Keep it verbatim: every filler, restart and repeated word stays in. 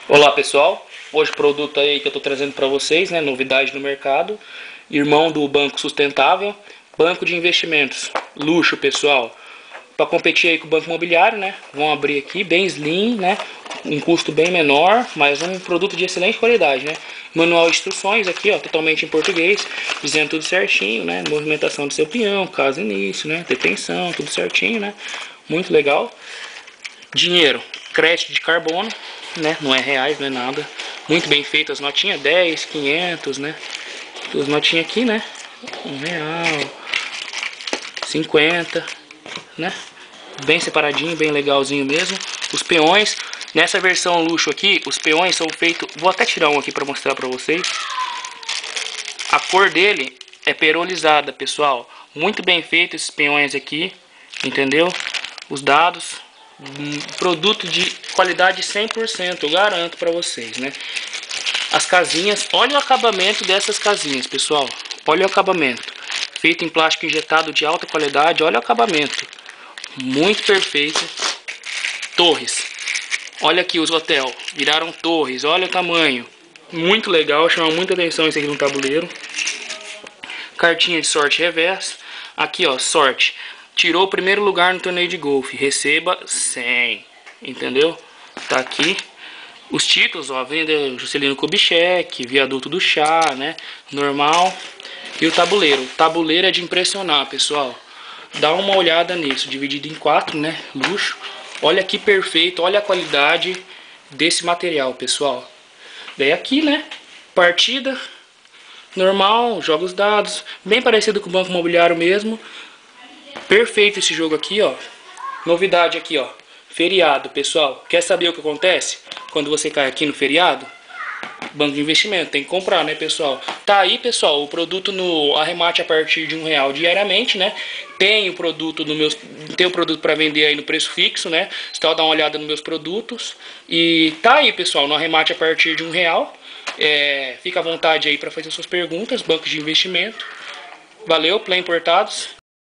Olá pessoal, hoje o produto aí que eu estou trazendo para vocês, né, novidade no mercado, irmão do Banco Sustentável, Banco de Investimentos, luxo pessoal, para competir aí com o Banco Imobiliário, né, vão abrir aqui, bem slim, né, um custo bem menor, mas um produto de excelente qualidade, né, manual de instruções aqui, ó, totalmente em português, dizendo tudo certinho, né, movimentação do seu peão, caso início, né, detenção, tudo certinho, né, muito legal. Dinheiro, crédito de carbono, né? Não é reais, não é nada. Muito bem feito as notinhas, dez, quinhentos, né? As notinhas aqui, né? Um real, cinquenta, né? Bem separadinho, bem legalzinho mesmo. Os peões, nessa versão luxo aqui, os peões são feitos... Vou até tirar um aqui para mostrar para vocês. A cor dele é perolizada, pessoal. Muito bem feito esses peões aqui, entendeu? Os dados... Um produto de qualidade cem por cento, eu garanto para vocês, né? As casinhas, olha o acabamento dessas casinhas, pessoal. Olha o acabamento. Feito em plástico injetado de alta qualidade, olha o acabamento. Muito perfeito. Torres. Olha aqui os hotéis, viraram torres, olha o tamanho. Muito legal, chama muita atenção isso aqui no tabuleiro. Cartinha de sorte reversa. Aqui, ó, sorte. Tirou o primeiro lugar no torneio de golfe. Receba cem. Entendeu? Tá aqui. Os títulos, ó. Venda Juscelino Kubitschek, Viaduto do Chá, né? Normal. E o tabuleiro. O tabuleiro é de impressionar, pessoal. Dá uma olhada nisso. Dividido em quatro, né? Luxo. Olha que perfeito. Olha a qualidade desse material, pessoal. Daí aqui, né? Partida. Normal. Joga os dados. Bem parecido com o Banco Imobiliário mesmo. Perfeito esse jogo aqui, ó. Novidade aqui, ó. Feriado, pessoal. Quer saber o que acontece quando você cai aqui no feriado? Banco de investimento, tem que comprar, né, pessoal? Tá aí, pessoal, o produto no arremate a partir de um real diariamente, né? Tem o produto no meus, tem o produto para vender aí no preço fixo, né? Você tá, dá uma olhada nos meus produtos. E tá aí, pessoal, no arremate a partir de um real. É, fica à vontade aí para fazer suas perguntas, banco de investimento. Valeu, Play Importados.